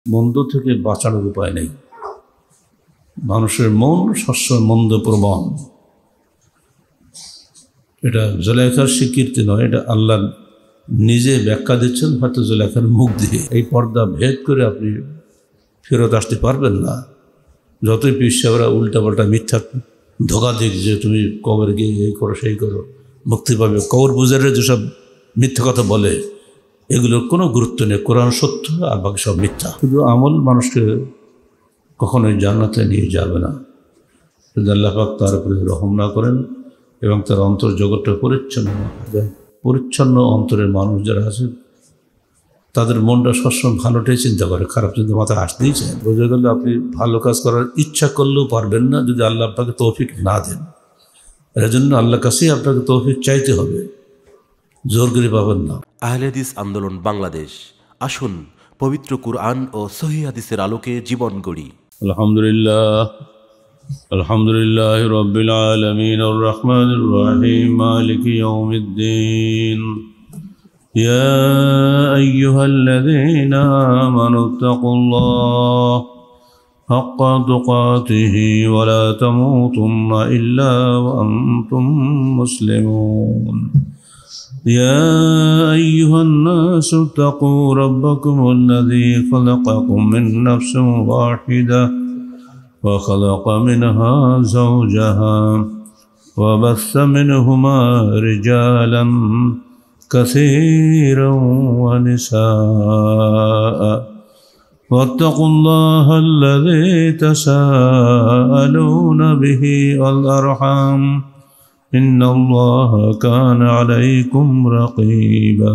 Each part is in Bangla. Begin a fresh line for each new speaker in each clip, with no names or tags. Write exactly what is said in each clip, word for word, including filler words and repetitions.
মন্দ থেকে বাঁচানোর উপায় নেই। মানুষের মন সবসময় মন্দ প্রবণ। এটা জুলাইখার স্বীকৃতি নয়, এটা আল্লাহ নিজে ব্যাখ্যা দিচ্ছেন হয়তো জুলাইখার মুখ দিয়ে। এই পর্দা ভেদ করে আপনি ফেরত আসতে পারবেন না। যতই পিসাবরা উল্টাপাল্টা মিথ্যা ধোকা দিক যে তুমি কবর গিয়ে এই করো সেই করো মুক্তি পাবে, কবর বুঝারে যেসব মিথ্যা কথা বলে এগুলোর কোনো গুরুত্ব নেই। কোরআন সত্য আর বাকি সব মিথ্যা। শুধু আমল মানুষকে কখনোই জান্নাতে নিয়ে যাবে না যদি আল্লাহ পাক তার উপরে রহম না করেন এবং তার অন্তর জগৎটা পরিচ্ছন্ন না হয়। পরিচ্ছন্ন অন্তরের মানুষ যারা আছে তাদের মনটা সবসময় ভালোটাই চিন্তা করে, খারাপ চিন্তা মাথায় আসতেই চায়। বোঝা গেল আপনি ভালো কাজ করার ইচ্ছা করলেও পারবেন না যদি আল্লাহ আপনাকে তৌফিক না দেন। এর জন্য আল্লাহর কাছেই আপনাকে তৌফিক চাইতে হবে, জোর করে পাবেন না।
আহলে হাদিস আন্দোলন বাংলাদেশ, আসুন পবিত্র কুরআন ও সহিহ হাদিসের আলোকে জীবন গড়ি।
আলহামদুলিল্লাহ আলহামদুলিল্লাহ রাব্বিল আলামিন আর রহমানির রহিম মালিকি ইয়াউমিদ্দিন। ইয়া আইয়ুহাল্লাযীনা আমানু তাকুল্লাহ হাক্কা তুকাতিহি ওয়া লা তামুতুন্না ইল্লা ওয়া আনতুম মুসলিমুন। يا أيها الناس اتقوا ربكم الذي خلقكم من نفس واحدة وخلق منها زوجها وبث منهما رجالا كثيرا ونساء واتقوا الله الذي تساءلون به والأرحام إن الله كان عليكم رقيبا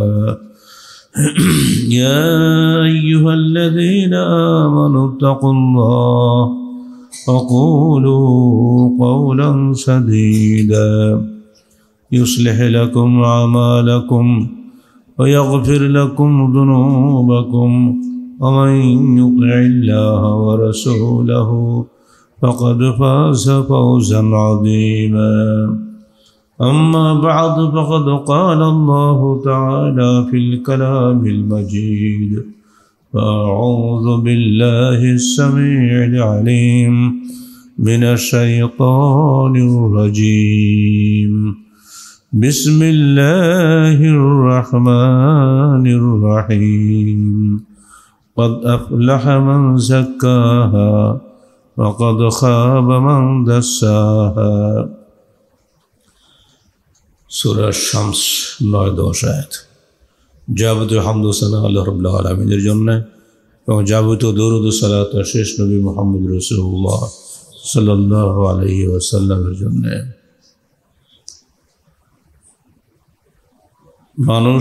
يا أيها الذين آمنوا اتقوا الله وقولوا قولا سديدا يصلح لكم أعمالكم ويغفر لكم ذنوبكم ومن يطع الله ورسوله فقد فاز فوزا عظيما. أما بعد فقد قال الله تعالى في الكلام المجيد فأعوذ بالله السميع العليم من الشيطان الرجيم بسم الله الرحمن الرحيم قد أفلح من زكاها وقد خاب من دساها। সূরা শামস নয় দশ আয়াত। যাবতীয় হামদ ও সানা আল্লাহ রাব্বুল আলামিনের জন্য এবং যাবতীয় দরুদ ও সালাত শেষ নবী মুহাম্মদ রাসূলুল্লাহ সাল্লাল্লাহু আলাইহি ওয়াসাল্লামের জন্য। মানুষ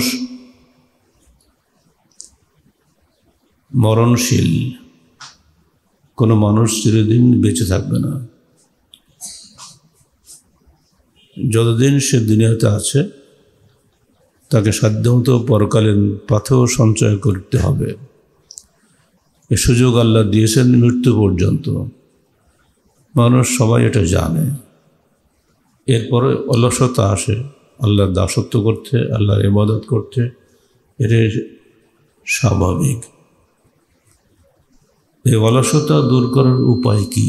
মরণশীল, কোনো মানুষ চিরদিন বেঁচে থাকবে না। যতদিন সে দুনিয়াতে আছে তাকে সাধ্যমতো পরকালীন পাথেয় সঞ্চয় করতে হবে। এ সুযোগ আল্লাহ দিয়েছেন মৃত্যু পর্যন্ত। মানুষ সবাই এটা জানে। এরপরে অলসতা আসে আল্লাহর দাসত্ব করতে, আল্লাহর ইবাদত করতে, এটাই স্বাভাবিক। এই অলসতা দূর করার উপায় কি?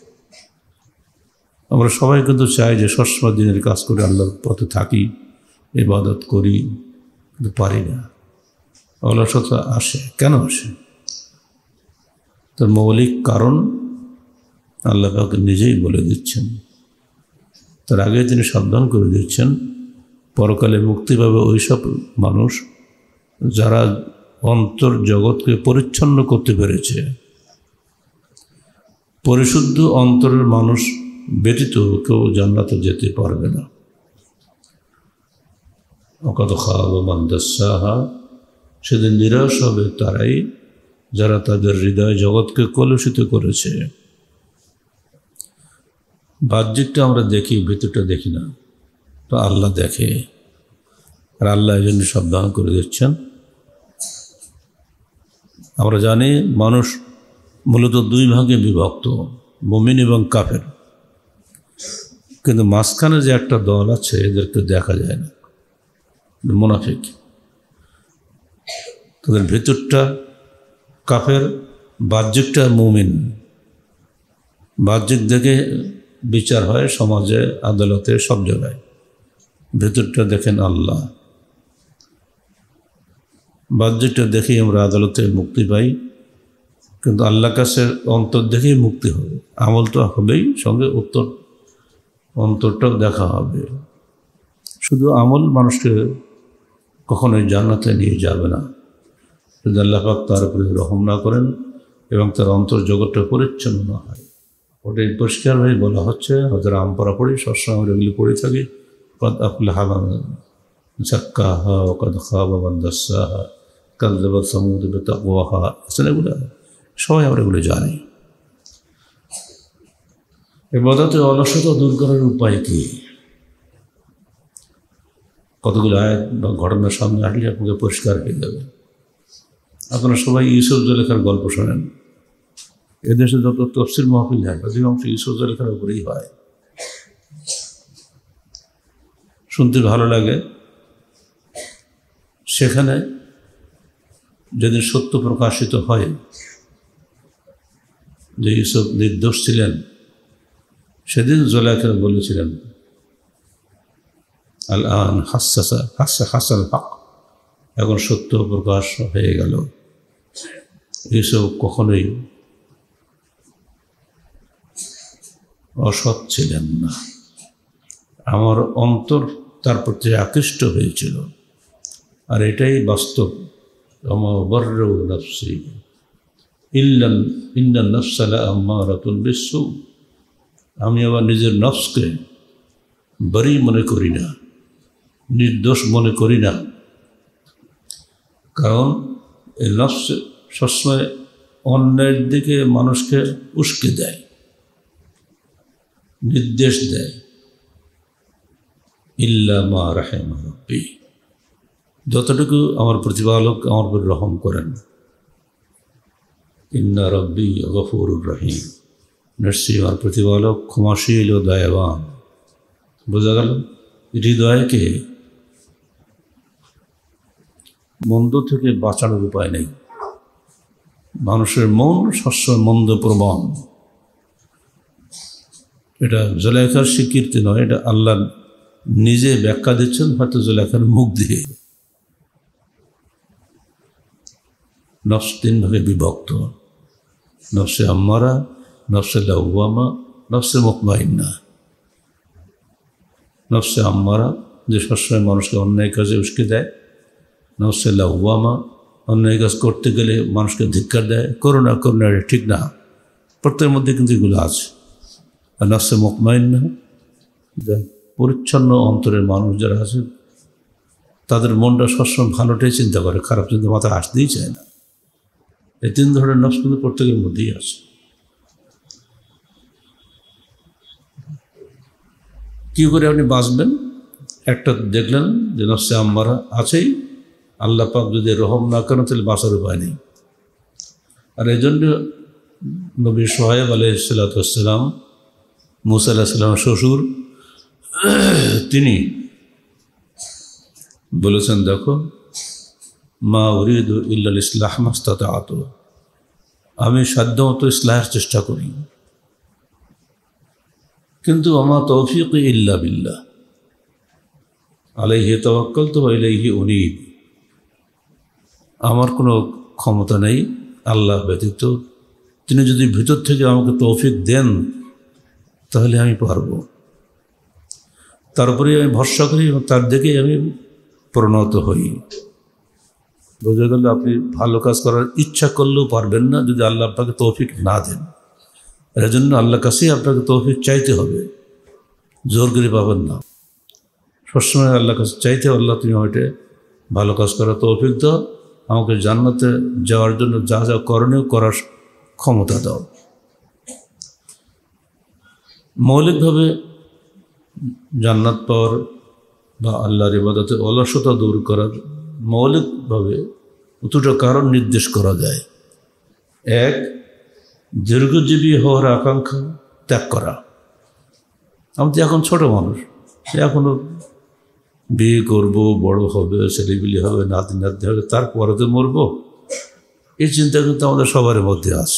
আমরা সবাই কিন্তু চাই যে সবসময় দিনের কাজ করে আল্লাহর পথে থাকি, ইবাদত করি, কিন্তু পারি না। অলসতা আসে কেন আসে? তার মৌলিক কারণ আল্লাহ পাক নিজেই বলে দিচ্ছেন। তার আগে তিনি সাবধান করে দিচ্ছেন পরকালে মুক্তি পাবে ওইসব মানুষ যারা অন্তর জগৎকে পরিচ্ছন্ন করতে পেরেছে। পরিশুদ্ধ অন্তরের মানুষ ব্যতীত কেউ জান্নাতে যেতে পারবে না। ওয়াকাদ খাবা মান দাসসাহা, সেদিন নিরাশ হবে তারাই যারা তাদের হৃদয় জগৎকে কলুষিত করেছে। বাহ্যিকটা আমরা দেখি, ভিতরটা দেখি না। তো আল্লাহ দেখে, আর আল্লাহ এই জন্য সাবধান করে দিচ্ছেন। আমরা জানি মানুষ মূলত দুই ভাগে বিভক্ত, মুমিন এবং কাফের। কিন্তু মাঝখানে যে একটা দল আছে এদেরকে দেখা যায় না, মুনাফিক। তাদের ভেতরটা কাফের বাহ্যিকটা মুমিন, বাহ্যিক দেখে বিচার হয় সমাজে, আদালতে, সব জায়গায়। ভেতরটা দেখেন আল্লাহ। বাহ্যিকটা দেখেই আমরা আদালতে মুক্তি পাই, কিন্তু আল্লাহর কাছে অন্তর দেখেই মুক্তি হবে। আমল তো হবেই, সঙ্গে উত্তর অন্তরটাও দেখা হবে। শুধু আমল মানুষকে কখনোই জান্নাতে নিয়ে যাবে না, যদি আল্লাহ পাক তার উপরে রহম না করেন এবং তার অন্তর জগৎটা পরিচ্ছন্ন না হয়। ওটাই পরিষ্কারভাবে বলা হচ্ছে। হয়তো আম পড়া পড়ি, সবসময় আমরা এগুলি পড়ে থাকি। কদ আফলাহা মান যাক্কাহা ওয়া কদ খাবা মান দাসসাহা কাযযাবাত সামূদ বিতাকওয়াহা। এগুলো সবাই আমরা এগুলো জানি। ইবাদতে অলসতা দূর করার উপায় কি? কতগুলো আয়াত বা ঘটনার সামনে আসলে আপনাকে পরিষ্কার হয়ে যাবে। আপনারা সবাই ইউসুফ জুলেখার গল্প শোনেন। এদেশে যত তফসির মাহফিল হয় অধিকাংশ ইউসুফ জুলেখার উপরেই হয়। শুনতে ভালো লাগে। সেখানে যেদিন সত্য প্রকাশিত হয় যে ইউসুফ নির্দোষ ছিলেন, সেদিন জুলেখা বলেছিলেন আল আন হাসাসা হাসা হাসাল হক, এখন সত্য প্রকাশ হয়ে গেল। ইউসুফ কখনোই অসৎ ছিলেন না। আমার অন্তর তার প্রতি আকৃষ্ট হয়েছিল, আর এটাই বাস্তব। আমি আবার নিজের নফসকে বরি মনে করি না, নির্দোষ মনে করি না, কারণ এই নফস সবসময় অন্যায়ের দিকে মানুষকে উস্কে দেয়, নির্দেশ দেয়। ইল্লা মা রাহিমা রাব্বি, যতটুকু আমার প্রতিপালক আমার উপর রহম করেন। ইন্না রাব্বি গফুরুর রহিম, নিশ্চয়ই আমার প্রতিপালক ক্ষমাশীল ও দয়াবান। বোঝা গেল হৃদয়কে মন্দ থেকে বাঁচানোর উপায় নেই। মানুষের মন সবসময় মন্দ প্রবণ। এটা জুলেখার স্বীকৃতি নয়, এটা আল্লাহ নিজে ব্যাখ্যা দিচ্ছেন হয়তো জুলেখার মুখ দিয়ে। নফস তিন ভাগে বিভক্ত: নফসে আম্মারা, নফসে লাওয়ামা, নফসে মুতমাইন্না। নফসে আম্মারা যে সবসময় মানুষকে অন্যায় কাজে উস্কে দেয়। নফসে লাওয়ামা অন্যায় কাজ করতে গেলে মানুষকে ধিক্কার দেয়, করো না করো না, ঠিক না। প্রত্যেকের মধ্যে কিন্তু এগুলো আছে। আর নফসে মুতমাইন্না, পরিচ্ছন্ন অন্তরের মানুষ যারা আছে তাদের মনটা সবসময় ভালোটাই চিন্তা করে, খারাপ চিন্তা মাথায় আসতেই চায় না। এই তিন ধরনের নফস কিন্তু প্রত্যেকের মধ্যেই আছে। কী করে আপনি বাঁচবেন? একটা দেখলেন যে নফসে আম্মারা আছেই, আল্লাহ পাক যদি রহম না করেন তাহলে বাঁচার উপায় নেই। আর এই জন্য নবী সোহাইব আলাইহিসসালাম, মুসা আলাইহিস সালামের শ্বশুর, তিনি বলেছেন, দেখো মা উরিদু ইল্লাল ইসলাহ মাস্তাতাতু, আমি সাধ্যমতো ইসলাহের চেষ্টা করি, কিন্তু আমা তৌফিক ইল্লা বিল্লাহ আলাইহি তাওয়াক্কালতু ওয়া ইলাইহি উনীব। আমার কোনো ক্ষমতা নেই আল্লাহ ব্যতীত। তিনি যদি ভিতর থেকে আমাকে তৌফিক দেন তাহলে আমি পারব। তারপরে আমি ভরসা করি এবং তার দিকেই আমি পরিণত হই। বোঝা গেল আপনি ভালো কাজ করার ইচ্ছা করলেও পারবেন না যদি আল্লাহ আপনাকে তৌফিক না দেন। এর জন্য আল্লাহর কাছেই আপনাকে তৌফিক চাইতে হবে, জোর করে পাবেন না। সবসময় আল্লাহর কাছে চাইতে, আল্লাহ তুমি আমাকে ভালো কাজ করার তৌফিক দাও, আমাকে জান্নাতে যাওয়ার জন্য যা যা করণীয় করার ক্ষমতা দাও। মৌলিকভাবে জান্নাত পাওয়ার বা আল্লাহর ইবাদতে অলসতা দূর করার মৌলিকভাবে দুটো কারণ নির্দেশ করা যায়। এক, দীর্ঘজীবী হওয়ার আকাঙ্ক্ষা ত্যাগ করা। আমি তো এখন ছোটো মানুষ, এখনও বিয়ে করব, বড় হবে, ছেলেপিলি হবে, নাতি নাতি হবে, তারপরে তো মরবো। এই চিন্তা কিন্তু আমাদের সবার মধ্যে আছে।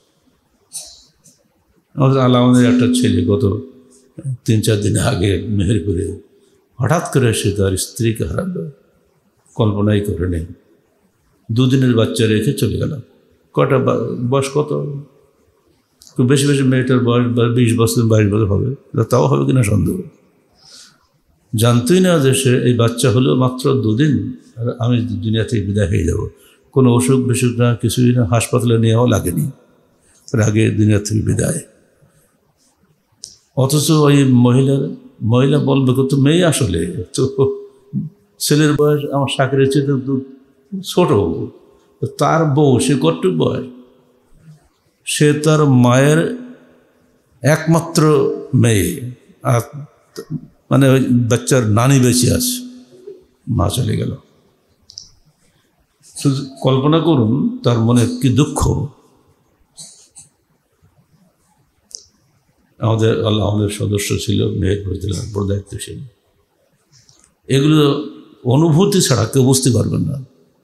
আমাদের আলামদের একটা ছেলে গত তিন চার দিন আগে মেহেরপুরে হঠাৎ করে সে তার স্ত্রীকে হারালো, কল্পনাই করে নেই। দুদিনের বাচ্চা রেখে চলে গেল। কটা বয়স কত, খুব বেশি বেশি মেয়েটার বয়স বিশ বছর বাইশ বছর হবে, তাও হবে কিনা সন্দেহ। জানতই না যে সে এই বাচ্চা হলো মাত্র দুদিন, আর আমি দুনিয়া থেকে বিদায় হয়ে যাব। কোনো অসুখ বিসুখ না, কিছুই না, হাসপাতালে নেওয়াও লাগেনি, তার আগে দুনিয়া থেকে বিদায়। অথচ ওই মহিলার মহিলা বলবে কত মেয়ে, আসলে তো ছেলের বয়স আমার সাকিরের চেয়ে ছোট, তার বউ সে কতটুক বয়স, সে তার মায়ের একমাত্র মেয়ে, আর মানে ওই বাচ্চার নানি বেঁচে আছে, মা চলে গেল। শুধু কল্পনা করুন তার মনে কি দুঃখ। আমাদের আল্লাহ আমাদের সদস্য ছিল মেহেরপুর জেলার বড় দায়িত্বশীল। এগুলো অনুভূতি ছাড়া কেউ বুঝতে পারবেন না।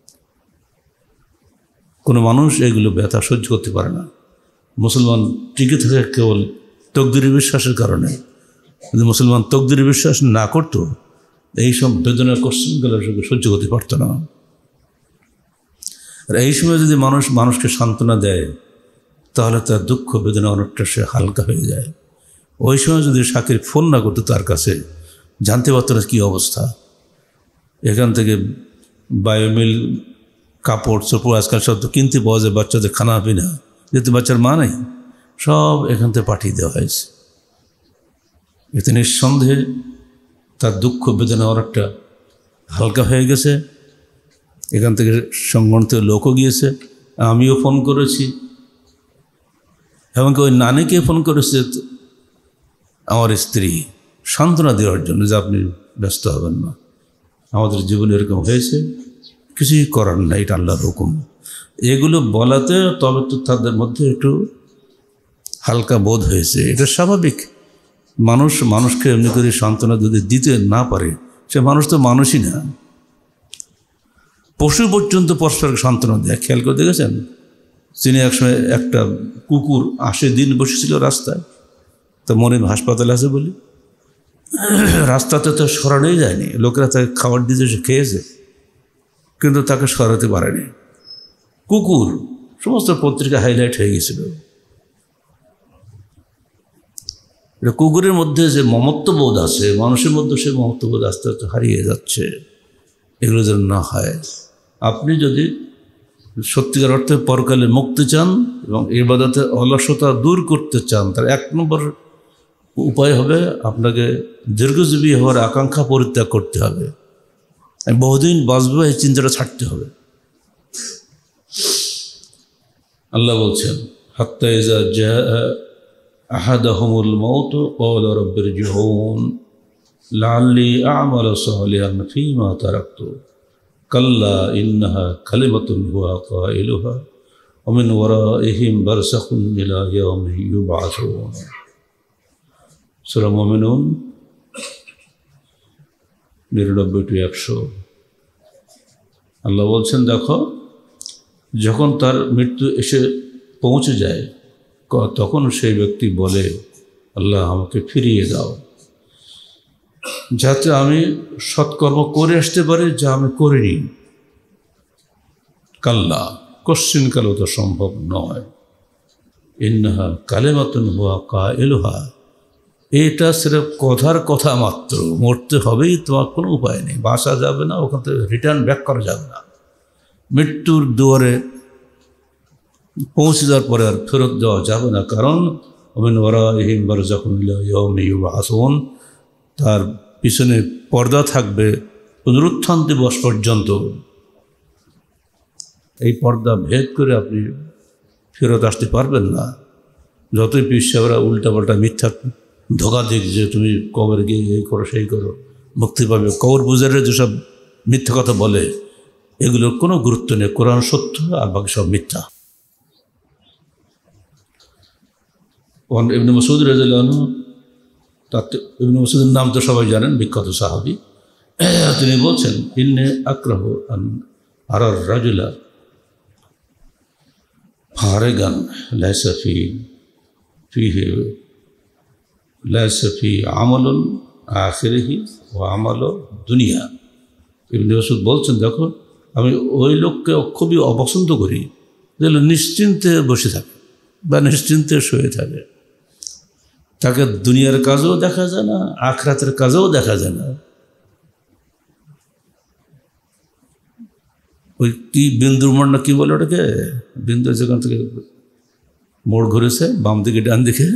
কোনো মানুষ এগুলো ব্যথা সহ্য করতে পারে না। মুসলমান টিকে থাকে কেবল তকদিরি বিশ্বাসের কারণে। যদি মুসলমান তকদিরি বিশ্বাস না করতো, এইসব বেদনা কষ্টগুলো সহ্য করতে পারতো না। আর এই সময় যদি মানুষ মানুষকে সান্ত্বনা দেয়, তাহলে তার দুঃখ বেদনা অনেকটা সে হালকা হয়ে যায়। ওই সময় যদি শাকির ফোন না করতো তার কাছে, জানতে পারতো না কী অবস্থা। এখান থেকে বায়োমিল, কাপড় চোপড়, আজকাল সব তো কিনতে পাওয়া যায়, বাচ্চাদের খানা পিনা, যেহেতু বাচ্চার মা নেই, সব এখান থেকে পাঠিয়ে দেওয়া হয়েছে। এতে নিঃসন্দেহে তার দুঃখ বেদনা অনেকটা হালকা হয়ে গেছে। এখান থেকে সংগঠিত লোকও গিয়েছে, আমিও ফোন করেছি, এমনকি ওই নানিকে ফোন করেছে আমার স্ত্রী, সান্ত্বনা দেওয়ার জন্য যে আপনি ব্যস্ত হবেন না, আমাদের জীবনে এরকম হয়েছে, কিছুই করার নাই, এটা আল্লাহর হুকুম। এগুলো বলাতে তবে তো তাদের মধ্যে একটু হালকা বোধ হয়েছে। এটা স্বাভাবিক। মানুষ মানুষকে এমনি করে সান্ত্বনা যদি দিতে না পারে, সে মানুষ তো মানুষই না। পশু পর্যন্ত পরস্পরকে সান্ত্বনা দেয়, খেয়াল করে দেখেছেন? তিনি একসময় একটা কুকুর আশি দিন বসেছিল রাস্তায়, তো মনে হাসপাতালে আছে বলে রাস্তাতে তো সরানোই যায়নি, লোকেরা তাকে খাবার দিতে সে খেয়েছে, কিন্তু তাকে সরাতে পারেনি। কুকুর সমস্ত পত্রিকা হাইলাইট হয়ে গেছিল। কুকুরের মধ্যে যে মমত্ববোধ আছে, মানুষের মধ্যে সে মমত্ববোধ আস্তে আস্তে হারিয়ে যাচ্ছে। এগুলো যেন না হয়। আপনি যদি সত্যিকার অর্থে পরকালে মুক্তি চান এবং ইবাদতে অলসতা দূর করতে চান, তার এক নম্বর উপায় হবে আপনাকে দীর্ঘজীবী হওয়ার আকাঙ্ক্ষা পরিত্যাগ করতে হবে। বহুদিন বাঁচবে এই চিন্তাটা ছাড়তে হবে। আল্লাহ বলছেন, হাত্তা ইযা জাআ আহাদাহুমুল মাউত ক্বালা রাব্বিরজিউন লাআল্লি আ'মালু সালিহান ফীমা তারাকতু কাল্লা ইন্নাহা কালিমাতুন হুয়া কাইলুহা ওয়া মিন ওয়ারাইহিম বারযাখুন ইলা ইয়াউমি ইউবআসুন। সূরা মুমিনুন নিরানব্বই টু একশো। আল্লাহ বলছেন, দেখো যখন তার মৃত্যু এসে পৌঁছে যায়, তখন সেই ব্যক্তি বলে, আল্লাহ আমাকে ফিরিয়ে দাও, যাতে আমি সৎকর্ম করে আসতে পারি যা আমি করিনি। কাল্লা, কশ্চিন কালেও তো সম্ভব নয়। ইন্নাহা কালিমাতুন হুয়া কাইলুহা, এটা সির্ফ কথার কথা মাত্র, মরতে হবেই, তোমার কোনো উপায় নেই, বাঁচা যাবে না, ওখান থেকে রিটার্ন ব্যাক করা যাবে না। মৃত্যুর দুয়ারে পৌঁছে যাওয়ার পরে আর ফেরত দেওয়া যাবে না, কারণ মিন ওয়ারাইহিম বারযাখুন ইলা ইয়াউমি ইউবআসুন, তার পিছনে পর্দা থাকবে পুনরুত্থান দিবস পর্যন্ত। এই পর্দা ভেদ করে আপনি ফেরত আসতে পারবেন না। যতই পিসাবরা উল্টাপাল্টা মিথ্যা ধোকা দিক যে তুমি কবর গিয়ে এই করো সেই করো মুক্তি পাবে, কবর বুঝারে যেসব মিথ্যা কথা বলে, এগুলোর কোনো গুরুত্ব নেই। কোরআন সত্য আর বাকি সব মিথ্যা। ইবনে মাসউদ রাদিয়াল্লাহু আনহু, তাতে ইবনে মাসউদের নাম তো সবাই জানেন, বিখ্যাত সাহাবী। তিনি বলছেন, ইন্নী আক্রাহু আন আরার রাজুলা ফারেগান লাইসা ফি ফিহি লাইসা ফি আমলুন আখিরিহি ওয়া আমাল দুনিয়া। ইবনে মাসউদ বলছেন, দেখো আমি ওই লোককে খুবই অপছন্দ করি যে নিশ্চিন্তে বসে থাকে বা নিশ্চিন্তে শুয়ে থাকে, তাকে দুনিয়ার কাজেও দেখা যায় না, আখিরাতের কাজেও দেখা যায় না। ওই কি বিন্দুর মোড় না কি বলে ওটাকে, বিন্দু যেখান থেকে মোড় ঘুরেছে বাম দিকে ডান দিকে,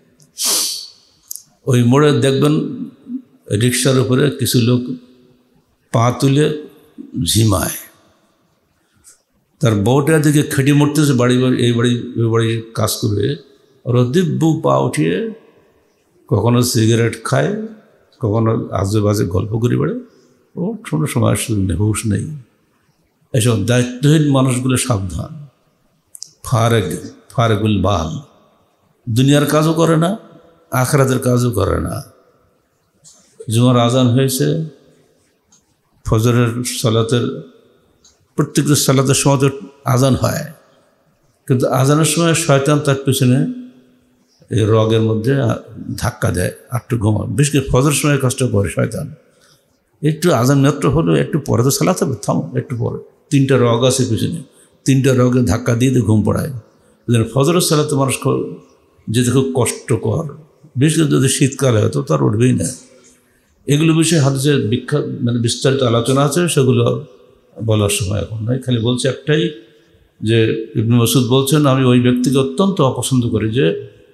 ওই মোড়ে দেখবেন রিক্সার উপরে কিছু লোক পা তুলে ঝিমায়, তার বউটার দিকে খেটে মরতেছে, বাড়ি বাড়ি এই বাড়ি ওই বাড়ি কাজ করে, ওরা দিব্য পা উঠিয়ে কখনো সিগারেট খায়, কখনো আজে বাজে গল্প করে বেড়ে। ও কোনো সময় হুঁশ নেই। এসব দায়িত্বহীন মানুষগুলো সাবধান। ফারেক ফারেকুল বাল, দুনিয়ার কাজও করে না, আখিরাতের কাজও করে না। জুমার আজান হয়েছে, ফজরের সালাতের প্রত্যেকটা সালাতের সময় তো আজান হয়, কিন্তু আজানের সময় শয়তান তার পেছনে এই রগের মধ্যে ধাক্কা দেয়, একটু ঘুমা। বেশ করে ফজরের সময় কষ্ট করে শয়তান, একটু আজান মাত্র হলো, একটু পরে তো সালাতে হবে, থাম একটু পরে। তিনটা রগ আছে পিছনে, তিনটা রগে ধাক্কা দিয়ে দিয়ে ঘুম পড়ায়। ফজরের সালাতে মানুষ যেতে খুব কষ্টকর, বিশেষ করে যদি শীতকাল হয় তো তার উঠবেই না। এগুলো বিষয়ে হাদিসে বিখ্যাত মানে বিস্তারিত আলোচনা আছে, সেগুলো বলার সময় এখন নয়। খালি বলছে একটাই যে ইবনে মাসউদ বলছেন, আমি ওই ব্যক্তিকে অত্যন্ত অপছন্দ করি যে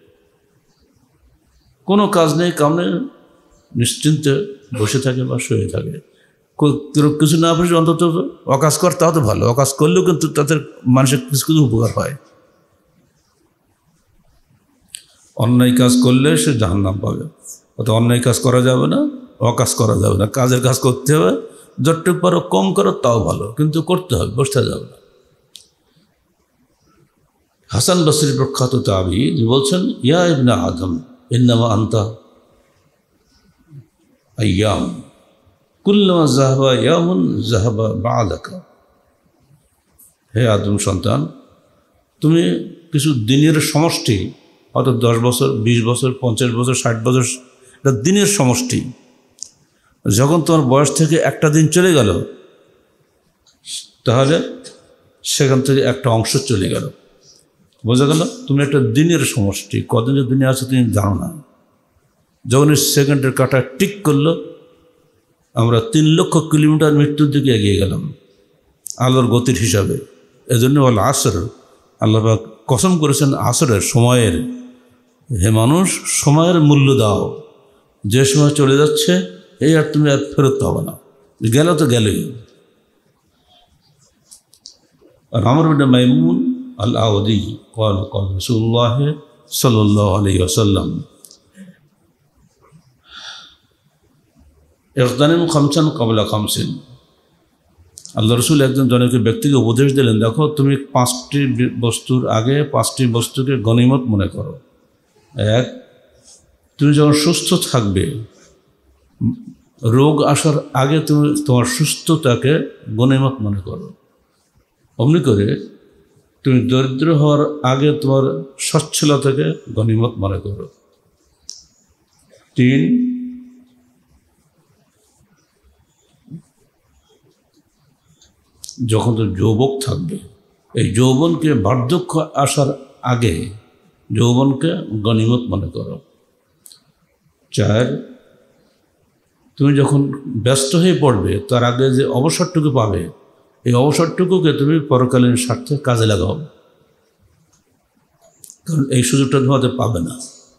কোনো কাজ নেই, কাম নেই, নিশ্চিন্তে বসে থাকে বা শুয়ে থাকে। কিছু না বসে অন্তত অকাজ কর, তাও তো ভালো। অকাজ করলেও কিন্তু তাদের মানুষের কিছু কিছু উপকার হয়। অন্যায় কাজ করলে সে জাহান্নাম পাবে, অত অন্যায় কাজ করা যাবে না, অকাজ করা যাবে না। কাজের কাজ করতে হবে, যতটুকু পারো কম করো তাও ভালো, কিন্তু করতে হবে, বসতে যাবে না। হাসান বসরি প্রখ্যাত তাবী বলছেন, ইয়া ইবনে আদম ইন্নামা আনতা আইয়াম কুল্লামা যাহাবা ইয়ামুন যাহাবা বা'দাকা। হে আদম সন্তান, তুমি কিছু দিনের সমষ্টি, অর্থাৎ দশ বছর, বিশ বছর, পঞ্চাশ বছর, ষাট বছর, এটা দিনের সমষ্টি। যখন তোমার বয়স থেকে একটা দিন চলে গেল, তাহলে সেখান থেকে একটা অংশ চলে গেল। বোঝা গেল তুমি একটা দিনের সমষ্টি। কদিন যে দিনে আছে তুমি জানো না। যখন এই সেকেন্ডের কাটা টিক করলো, আমরা তিন লক্ষ কিলোমিটার মৃত্যুর দিকে এগিয়ে গেলাম আল্লাহর গতির হিসাবে। এজন্য বল আসর, আল্লাহ কসম করেছেন আসরের, সময়ের। হে মানুষ, সময়ের মূল্য দাও। যে সময় চলে যাচ্ছে এই আর তুমি আর ফেরত পাবে না, গেল তো গেলই। আর আমর বিন মাইমুন আল আওদি قال قال رسول الله صلى الله عليه وسلم اغتنم خمسا قبل خمس। আল্লাহ রসুল একজন জনকে ব্যক্তিকে উপদেশ দিলেন, দেখো তুমি পাঁচটি বস্তুর আগে পাঁচটি বস্তুকে গনিমত মনে করো। এক, তুমি যখন সুস্থ থাকবে, রোগ আসার আগে তুমি তোমার সুস্থতাকে গনিমত মনে করো। অমনি করে তুমি দরিদ্র হওয়ার আগে তোমার সচ্ছলতাকে গনিমত মনে করো। তিন, যখন তুমি যৌবক থাকবে, এই যৌবনকে বার্ধক্য আসার আগে যৌবনকে গনিমত মনে করো। চার, তুমি যখন ব্যস্ত হয়ে পড়বে তার আগে যে অবসরটুকু পাবে, এই অবসরটুকুকে তুমি পরকালীন স্বার্থে কাজে লাগাও, কারণ এই সুযোগটা তোমাদের পাবে না।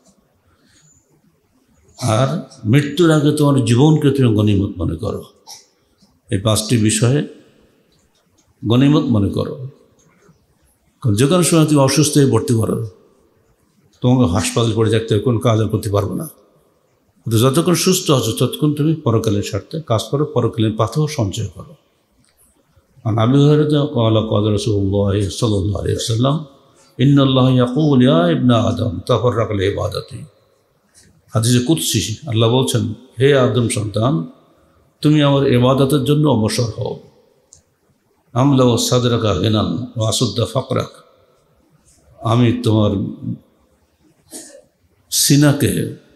আর মৃত্যুর আগে তোমার জীবনকে তুমি গনিমত মনে করো। এই পাঁচটি বিষয়ে গনিমত মনে করো। কারণ যে কোনো সময় তুমি অসুস্থ হয়ে পড়তে পারো, তোমাকে হাসপাতাল পড়ে থাকতে কোন কাজ আর করতে পারবো না। তো যতক্ষণ সুস্থ আছো ততক্ষণ তুমি পরকালীন স্বার্থে কাজ করো, পরকালীন পাথর সঞ্চয় করো। আর আবু হুরায়রা قال قال رسول الله صلى الله عليه وسلم ان الله يقول يا ابن آدم تفرغ لعبادتي। হাদিসে কুদসি আল্লাহ বলছেন, হে আদম সন্তান, তুমি আমার ইবাদতের জন্য অবসর হও। আমলা ও সাদরাকা গিনান ওয়া আসুদ্দা ফাকরাক। আমি তোমার সিনাকে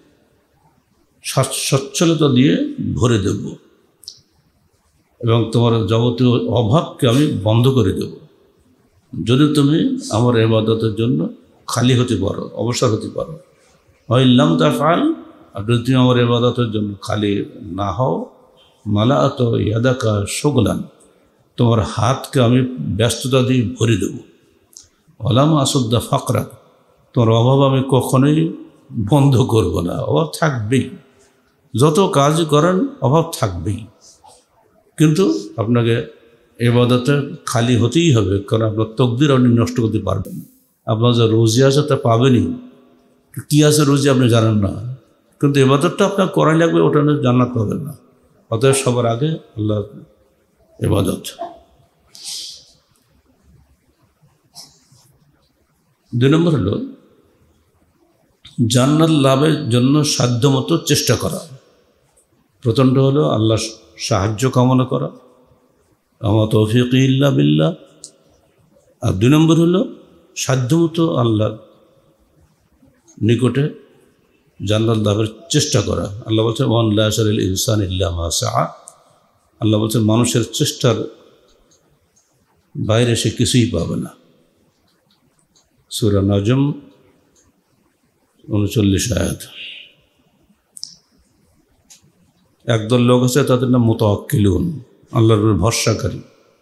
সচ্ছলতা দিয়ে ভরে দেব এবং তোমার যাবতীয় অভাবকে আমি বন্ধ করে দেব যদি তুমি আমার ইবাদতের জন্য খালি হতে পারো, অবসর হতে পারো। ইল্লাম তাফআল, আর যদি তুমি আমার ইবাদতের জন্য খালি না হও, মালাআত ইয়াদাকা শুগলান, তোমার হাতকে আমি ব্যস্ততা দিয়ে ভরে দেব। ওয়ালাম আসুদ্দা ফাকরা, তোমার অভাব আমি কখনোই বন্ধ করব না, অভাব থাকবেই, যত কাজ করেন অভাব থাকবেই, কিন্তু আপনাকে ইবাদতে খালি হতেই হবে, কারণ আপনার তকদির আপনি নষ্ট করতে পারবেন না। আপনার যে রুজি আছে তা পাবেনই, কী আছে রুজি আপনি জানেন না, কিন্তু ইবাদতটা আপনার করাই লাগবে, ওটা জান্নাত পাবেন না। অতএব সবার আগে আল্লাহ ইবাদত। দুই নম্বর হলো জান্নাত লাভের জন্য সাধ্যমতো চেষ্টা করা। প্রথমটা হলো আল্লাহ সাহায্য কামনা করা, আমা তৌফিক ইল্লা বিল্লাহ। আর দুই নম্বর হলো সাধ্যমতো আল্লাহর নিকটে জান্নাত লাভের চেষ্টা করা। আল্লাহ বলছেন ওয়ান লা ইয়াশারিল ইনসান ইল্লা মা সাআ, আল্লাহ বলছেন মানুষের চেষ্টার বাইরে সে কিছুই পাবে না। সূরা নাজম উনচল্লিশ আয়াত। একদল লোক আছে তাদের নাম মুতাওয়াক্কিলুন, আল্লাহর উপর ভরসাকারী।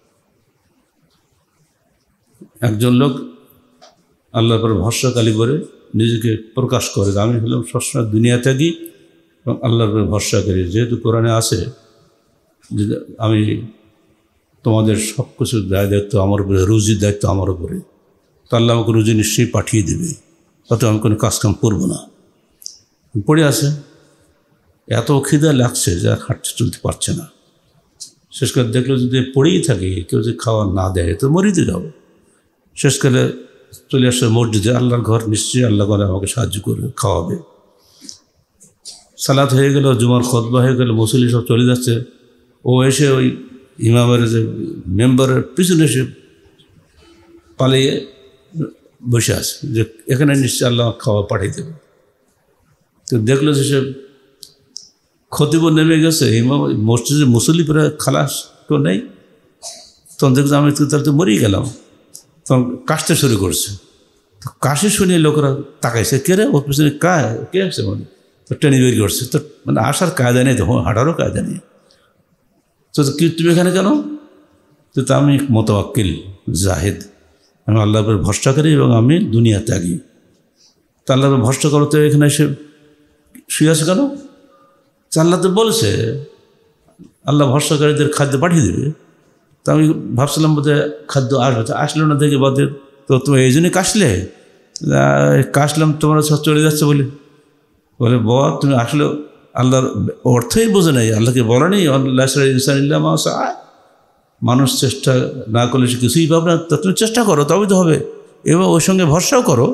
একজন লোক আল্লাহর উপর ভরসাকারী করে নিজেকে প্রকাশ করে, আমি হলাম সবসময় দুনিয়া ত্যাগী এবং আল্লাহর উপর ভরসাকারী। যেহেতু কোরআনে আছে যে আমি তোমাদের সব কিছুর দায় দায়িত্ব আমার উপরে, রুজির দায়িত্ব আমার উপরে, তো আল্লাহ আমাকে রুজি নিশ্চয়ই পাঠিয়ে দেবে, তাতে আমি কোনো কাজকাম করবো না। পড়ে আছে, এত খিদা লাগছে যে আর হাঁটতে চলতে পারছে না। শেষকালে দেখলো যদি পড়েই থাকে, কেউ যদি খাওয়া না দেয় তো মরিতে যাবো। শেষকালে চলে আসে মসজিদে, আল্লাহর ঘর, নিশ্চয়ই আল্লাহ করে আমাকে সাহায্য করবে, খাওয়াবে। সালাত হয়ে গেল, জুমার খুতবা হয়ে গেল, মুসল্লি সব চলে যাচ্ছে, ও এসে ওই ইমামের যে মেম্বারের পিছনে এসে পালিয়ে বসে আছে যে এখানে নিশ্চয়ই আল্লাহ খাওয়া পাঠিয়ে দেবে। তো দেখলো যে সে খতিব নেমে গেছে, ইমাম মসজিদে মুসল্লি প্রায় খালাস তো নেই, তখন দেখছে আমি তাহলে তো মরেই গেলাম। তখন কাশতে শুরু করছে, তো কাশি শুনিয়ে লোকেরা তাকাইছে, কে রে ওর পিছনে কায় কে আছে, মানে তো টেনে বের করছে, তো মানে আসার কায়দা নেই, তো হাঁটারও কায়দা নেই। তো কি তুমি এখানে কেন? তো তা আমি মুতাওয়াক্কিল জাহিদ, আমি আল্লাহর উপর ভরসা করি এবং আমি দুনিয়া ত্যাগী। তা আল্লাহর উপর ভরসা করো, তো এখানে এসে শুয়ে আছে কেন? আল্লাহ তো বলেছে আল্লাহ ভরসাকারীদের খাদ্য পাঠিয়ে দেবে। তো আমি ভাবছিলাম বোধহয় খাদ্য আসবে, তো আসলো না দেখে বাদে, তো তুমি এই জন্যই কাশলে? কাশলাম তোমরা সব চলে যাচ্ছে বলে। বলে ব তুমি আসলে আল্লাহর অর্থই বোঝে নাই, আল্লাহকে বলা নেই আল্লাহ ইনসান ইল্লা মা সাআ, মানুষ চেষ্টা না করলে সে কিছুই পাবে না, তা তুমি চেষ্টা করো তবেই তো হবে, এবং ওর সঙ্গে ভরসাও করো।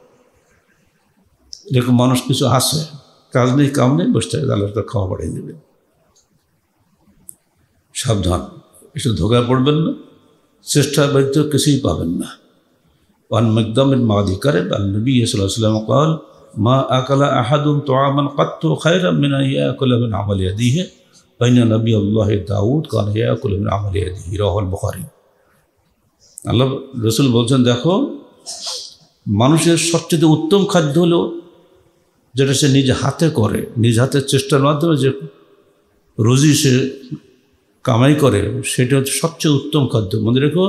এরকম মানুষ কিছু আসে, কাজ নেই কাম নেই, বসে থাকে, আল্লাহ তার খাওয়া পাঠিয়ে দেবে। সাবধান, এসব ধোকায় পড়বেন না, চেষ্টা ব্যতীত কিছুই পাবেন না। ওয়ান মিকদামিন মাদি কারেব আন নবী সাল্লাল্লাহু আলাইহি ওয়াসাল্লাম قال ما أكل أحد طعاما قط خيرا من أن يأكل من عمل يديه فإن نبي الله দাউদ كان يأكل من عمل يديه رواه البخاري। আল্লাহ রাসূল বলছেন, দেখো মানুষের সবচেয়ে উত্তম খাদ্য হলো যেটা সে নিজ হাতে করে, নিজ হাতের চেষ্টার মাধ্যমে যে রুজি সে কামাই করে, সেটা হচ্ছে সবচেয়ে উত্তম খাদ্য। মনে রেখো,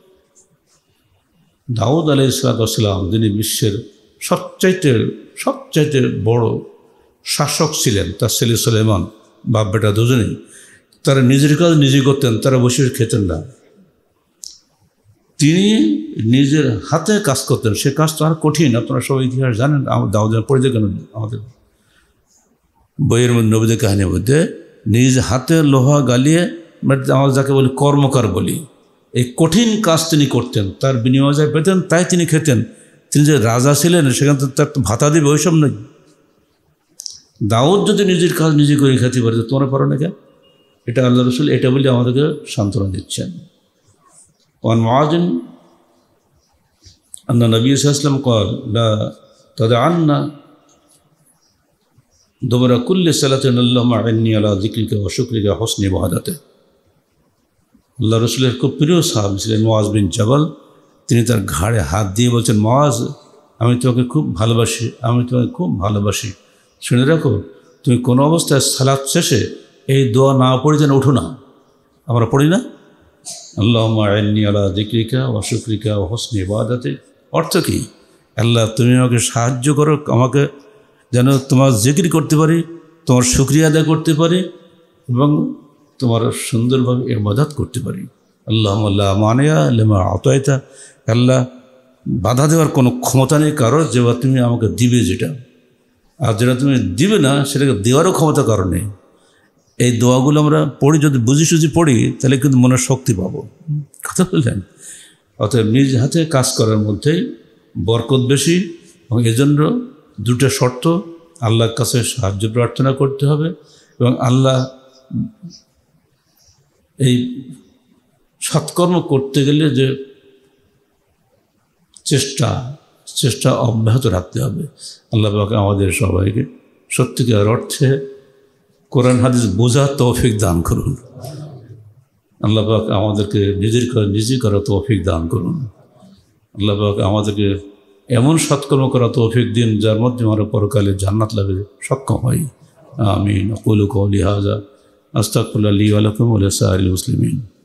দাউদ আলাইহিস সালাম যিনি বিশ্বের সবচাইতে সবচাইতে বড় শাসক ছিলেন, তার ছেলে সুলাইমান, বাপ বেটা দুজনেই, তারা নিজের কাজ নিজে করতেন, তারা বসে খেতেন না। তিনি নিজের হাতে কাজ করতেন, সে কাজ তো আর কঠিন, আপনারা সবাই ইতিহাস জানেন, আমার দাউদের পড়ে দেখেন আমাদের বইয়ের মধ্যে, নবীদের কাহিনীর মধ্যে, নিজ হাতে লোহা গালিয়ে, আমরা যাকে বলি কর্মকার বলি, এই কঠিন কাজ তিনি করতেন, তার বিনিময় যা পেতেন তাই তিনি খেতেন। তিনি যে রাজা ছিলেন সেখান থেকে তার ভাতা দেবে ওইসব নয়। দাউদ যদি নিজের কাজ নিজে করে খেতে পারে, তোমরা পারো না কেন? এটা আল্লাহ রাসূল এটা বলে আমাদেরকে সান্ত্বনা দিচ্ছেন। ওয়ান মুআয আন্না নবী সাল্লাল্লাহু আলাইহি ওয়াসাল্লাম قال لا تدعن دبر كل صلاة اللهم أعني على ذكرك وشكرك وحسن عبادتك। আল্লাহ রসুলের খুব প্রিয় সাহাবী ছিলেন মুআজ বিন জাবাল। তিনি তার ঘাড়ে হাত দিয়ে বলছেন, মুআজ, আমি তোমাকে খুব ভালোবাসি, আমি তোমাকে খুব ভালোবাসি, শুনে রাখো, তুমি কোনো অবস্থায় সালাত শেষে এই দোয়া না পড়ে যেন ওঠো না। আমরা পড়ি না, আল্লাহুম্মা আ'ইন্নি আলা যিকরিকা ওয়া শুকরিকা ওয়া হুসনি ইবাদাতিক। অর্থ কি? আল্লাহ তুমি আমাকে সাহায্য করো, আমাকে যেন তোমার জিকির করতে পারি, তোমার শুকরিয়া আদায় করতে পারি এবং তোমার সুন্দরভাবে ইবাদত করতে পারি। আল্লাহুম্মা লা মানিয়া লিমা আতাইতা। আল্লাহ, বাধা দেওয়ার কোনো ক্ষমতা নেই কারোর, যে তুমি আমাকে দিবে যেটা, আর যেটা তুমি দিবে না সেটাকে দেওয়ারও ক্ষমতা কারো নেই। এই দোয়াগুলো আমরা পড়ি, যদি বুঝি সুঝি পড়ি, তাহলে কিন্তু মনের শক্তি পাবো। কথা বললেন? অতএব নিজ হাতে কাজ করার মধ্যেই বরকত বেশি, এবং এজন্য দুটো শর্ত, আল্লাহর কাছে সাহায্য প্রার্থনা করতে হবে এবং আল্লাহ এই সৎকর্ম করতে গেলে যে চেষ্টা চেষ্টা অব্যাহত রাখতে হবে। আল্লাহ পাক আমাদের সবাইকে সত্যিকার অর্থে কোরআন হাদিস বোঝার তৌফিক দান করুন। আল্লাহ পাক আমাদেরকে নিজের নিজে করা তৌফিক দান করুন। আল্লাহ পাক আমাদেরকে এমন সৎকর্ম করা তৌফিক দিন যার মধ্যে আমরা পরকালে জান্নাত লাভে সক্ষম হই। আমিন। আকুলু কওলি হাযা আস্তাগফিরুল্লাহ লি ওয়া লাকুম ওয়া লিসাইরিল মুসলিমিন।